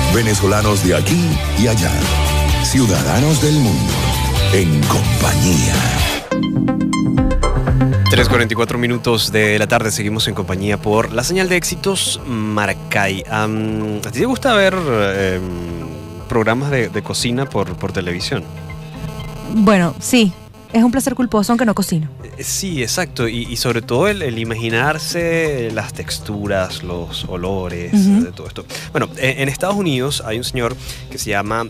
Venezolanos de aquí y allá. Ciudadanos del mundo. En compañía. 3:44 minutos de la tarde, seguimos en compañía por la señal de éxitos Maracay. ¿A ti te gusta ver programas de cocina por televisión? Bueno, sí. Es un placer culposo, aunque no cocino. Sí, exacto. Y sobre todo el imaginarse las texturas, los olores, de todo esto. Bueno, en Estados Unidos hay un señor que se llamó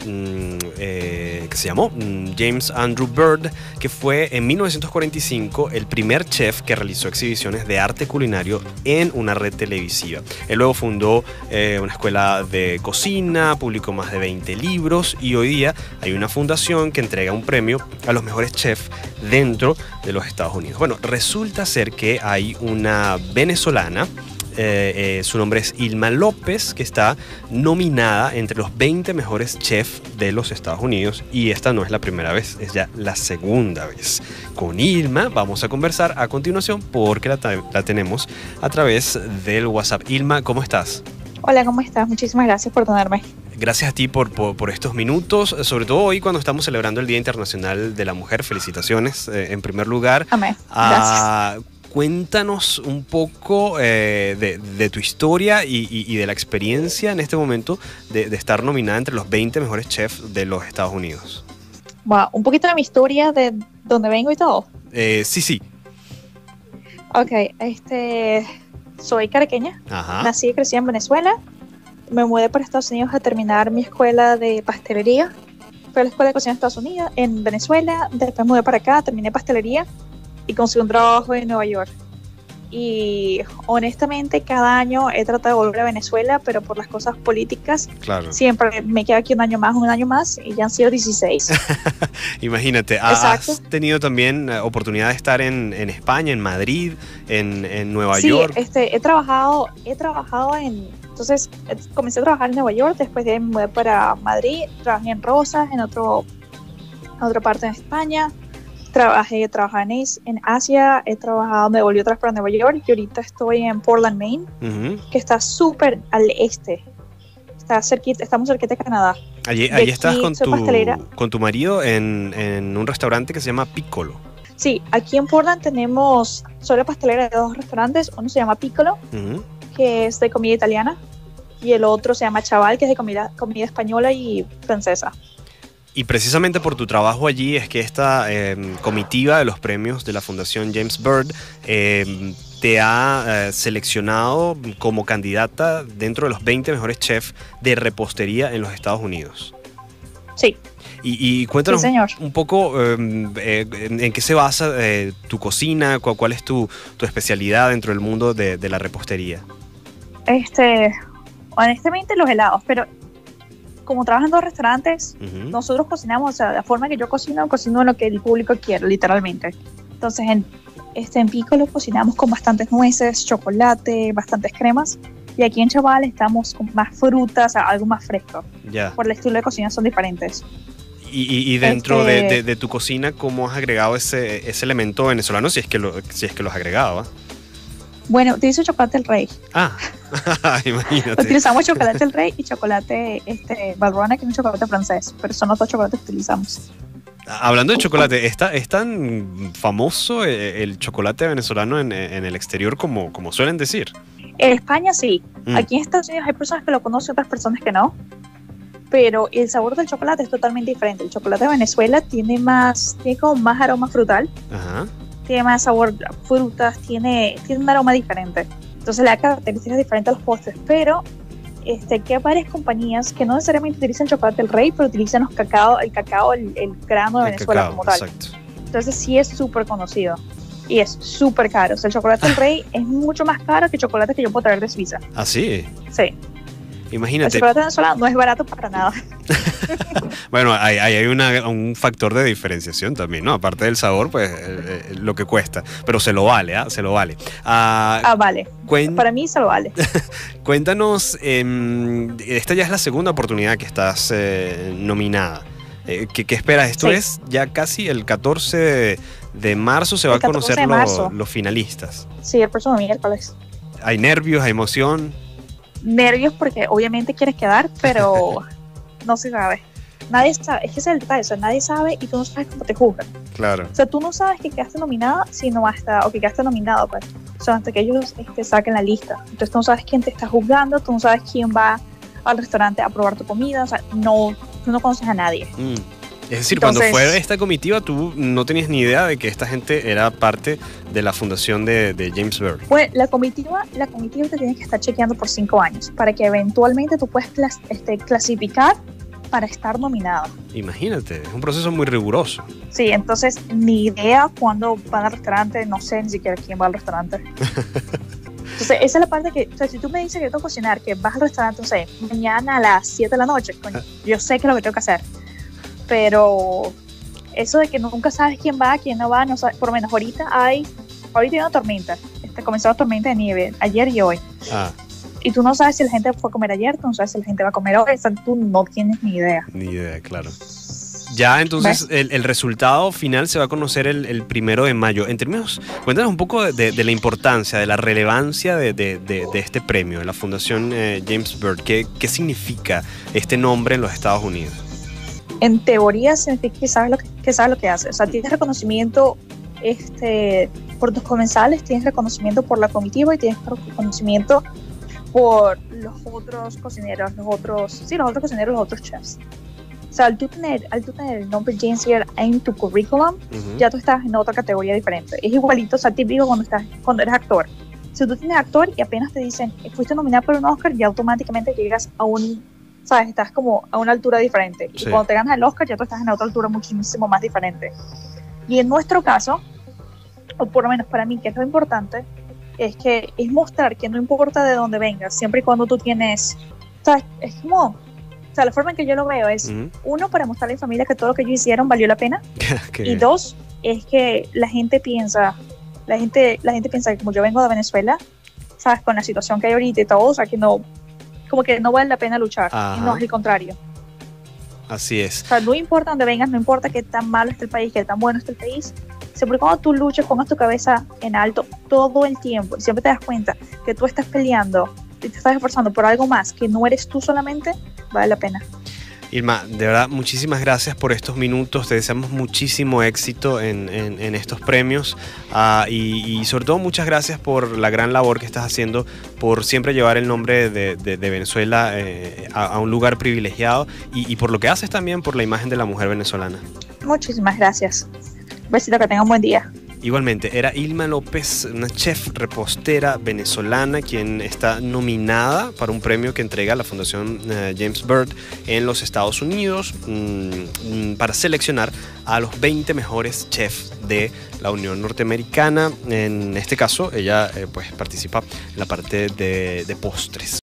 James Andrew Bird, que fue en 1945 el primer chef que realizó exhibiciones de arte culinario en una red televisiva. Él luego fundó una escuela de cocina, publicó más de 20 libros y hoy día hay una fundación que entrega un premio a los mejores chefs dentro de los Estados Unidos. Bueno, resulta ser que hay una venezolana, su nombre es Ilma López, que está nominada entre los 20 mejores chefs de los Estados Unidos, y esta no es la primera vez, es ya la segunda vez. Con Ilma vamos a conversar a continuación porque la tenemos a través del WhatsApp. Ilma, ¿cómo estás? Hola, ¿cómo estás? Muchísimas gracias por tenerme. Gracias a ti por estos minutos, sobre todo hoy cuando estamos celebrando el Día Internacional de la Mujer. Felicitaciones, en primer lugar. Amén. Gracias. Cuéntanos un poco de tu historia y de la experiencia en este momento de estar nominada entre los 20 mejores chefs de los Estados Unidos. Wow, un poquito de mi historia, de dónde vengo y todo. Sí. Ok, soy caraqueña. Ajá. Nací y crecí en Venezuela. Me mudé para Estados Unidos a terminar mi escuela de pastelería. Fui a la escuela de cocina de Estados Unidos, en Venezuela. Después mudé para acá, terminé pastelería y conseguí un trabajo en Nueva York. Y honestamente cada año he tratado de volver a Venezuela, pero por las cosas políticas, claro, siempre me quedo aquí un año más, y ya han sido 16. Imagínate, has tenido también oportunidad de estar en España, en Madrid, en Nueva York. Sí, he trabajado entonces comencé a trabajar en Nueva York, después de ahí me mudé para Madrid, trabajé en Rosas, en otra parte de España. Trabajé en Asia, me volví otra vez para Nueva York y ahorita estoy en Portland, Maine, que está súper al este. Estamos cerquita de Canadá. Allí estás con tu marido en un restaurante que se llama Piccolo. Sí, aquí en Portland soy la pastelera de 2 restaurantes. Uno se llama Piccolo, que es de comida italiana, y el otro se llama Chaval, que es de comida española y francesa. Y precisamente por tu trabajo allí es que esta comitiva de los premios de la Fundación James Bird te ha seleccionado como candidata dentro de los 20 mejores chefs de repostería en los Estados Unidos. Sí. Y cuéntanos un poco en qué se basa tu cocina, cuál es tu especialidad dentro del mundo de la repostería. Honestamente los helados, pero como trabajo en 2 restaurantes, nosotros cocinamos, o sea, la forma que yo cocino en lo que el público quiere, literalmente. Entonces, en Piccolo cocinamos con bastantes nueces, chocolate, bastantes cremas, y aquí en Chaval estamos con más frutas, o sea, algo más fresco. Ya. Por el estilo de cocina son diferentes. Y dentro de tu cocina, ¿cómo has agregado ese elemento venezolano, si es que lo has agregado? Bueno, utilizo chocolate El Rey. Imagínate. Utilizamos chocolate El Rey y chocolate Valrhona, que es un chocolate francés, pero son los 2 chocolates que utilizamos. Hablando de chocolate, ¿es tan famoso el chocolate venezolano en el exterior como suelen decir? En España sí. Aquí en Estados Unidos hay personas que lo conocen, otras personas que no. Pero el sabor del chocolate es totalmente diferente. El chocolate de Venezuela tiene como más aroma frutal. Ajá. Tiene más sabor a frutas, tiene un aroma diferente. Entonces le da características diferentes a los postres. Pero que hay varias compañías que no necesariamente utilizan chocolate El Rey, pero utilizan el cacao, el grano de Venezuela como tal. Exacto. Entonces sí es súper conocido. Y es súper caro. O sea, el chocolate El Rey es mucho más caro que el chocolate que yo puedo traer de Suiza. ¿Ah, sí? Sí. Imagínate. El chocolate venezolano no es barato para nada. Bueno, hay un factor de diferenciación también, ¿no? Aparte del sabor, pues lo que cuesta. Pero se lo vale, se lo vale. Vale. Para mí se lo vale. Cuéntanos, esta ya es la segunda oportunidad que estás nominada. ¿Qué esperas? Esto es ya casi el 14 de marzo, se va a conocer los finalistas. Sí, el próximo miércoles. ¿Hay nervios, hay emoción? nervios porque obviamente quieres quedar, pero no se sabe. Nadie sabe, es que ese es el detalle, o sea, nadie sabe y tú no sabes cómo te juzgan. Claro. O sea, tú no sabes que quedaste nominada, sino o que quedaste nominado, pues. O sea, hasta que ellos saquen la lista. Entonces tú no sabes quién te está juzgando, tú no sabes quién va al restaurante a probar tu comida, o sea, tú no conoces a nadie. Es decir, Entonces, cuando fue esta comitiva, tú no tenías ni idea de que esta gente era parte de la fundación de James Byrd. pues la comitiva te tienes que estar chequeando por 5 años para que eventualmente tú puedas clasificar para estar nominado. Imagínate, es un proceso muy riguroso. Sí, entonces ni idea cuándo van al restaurante, no sé ni siquiera quién va al restaurante. Entonces, esa es la parte que, o sea, si tú me dices que yo tengo que cocinar, que vas al restaurante, no sé, mañana a las 7 de la noche, coño, yo sé que es lo que tengo que hacer. Pero eso de que nunca sabes quién va, quién no va, no sabes, por lo menos ahorita hay una tormenta. Comenzó la tormenta de nieve ayer y hoy. Y tú no sabes si la gente fue a comer ayer, tú no sabes si la gente va a comer hoy, o sea, tú no tienes ni idea. Ni idea, claro. Ya entonces el resultado final se va a conocer el 1 de mayo. En términos, cuéntanos un poco de la importancia, de la relevancia de este premio, de la Fundación James Byrd. ¿Qué significa este nombre en los Estados Unidos? En teoría significa que sabes lo que haces. O sea, tienes reconocimiento por tus comensales, tienes reconocimiento por la comitiva y tienes reconocimiento por los otros cocineros, los otros cocineros, los otros chefs. O sea, al tú tener el nombre James Byrd en tu currículum, ya tú estás en otra categoría diferente. Es igualito, o sea, típico cuando eres actor. Si tú tienes actor y apenas te dicen, fuiste nominado por un Oscar, ya automáticamente llegas a ¿sabes? Estás como a una altura diferente. Y cuando te ganas el Oscar, ya tú estás en otra altura muchísimo más diferente. Y en nuestro caso, o por lo menos para mí, que es lo importante, es mostrar que no importa de dónde vengas, siempre y cuando tú tienes, ¿sabes? Es como, o sea, la forma en que yo lo veo es, uno, para mostrarle a mi familia que todo lo que ellos hicieron valió la pena, y dos, es que la gente piensa que como yo vengo de Venezuela, ¿sabes? Con la situación que hay ahorita y todo, o sea, que no, como que no vale la pena luchar. Y no es el contrario. Así es. O sea, no importa dónde vengas, no importa qué tan malo esté el país, qué tan bueno esté el país, siempre cuando tú luches, pongas tu cabeza en alto todo el tiempo y siempre te das cuenta que tú estás peleando y te estás esforzando por algo más, que no eres tú solamente, vale la pena. Irma, de verdad, muchísimas gracias por estos minutos. Te deseamos muchísimo éxito en estos premios y sobre todo muchas gracias por la gran labor que estás haciendo, por siempre llevar el nombre de Venezuela a un lugar privilegiado y por lo que haces también por la imagen de la mujer venezolana. Muchísimas gracias. Un besito, que tengan un buen día. Igualmente, era Ilma López, una chef repostera venezolana, quien está nominada para un premio que entrega la Fundación James Byrd en los Estados Unidos para seleccionar a los 20 mejores chefs de la Unión Norteamericana. En este caso, ella pues participa en la parte de postres.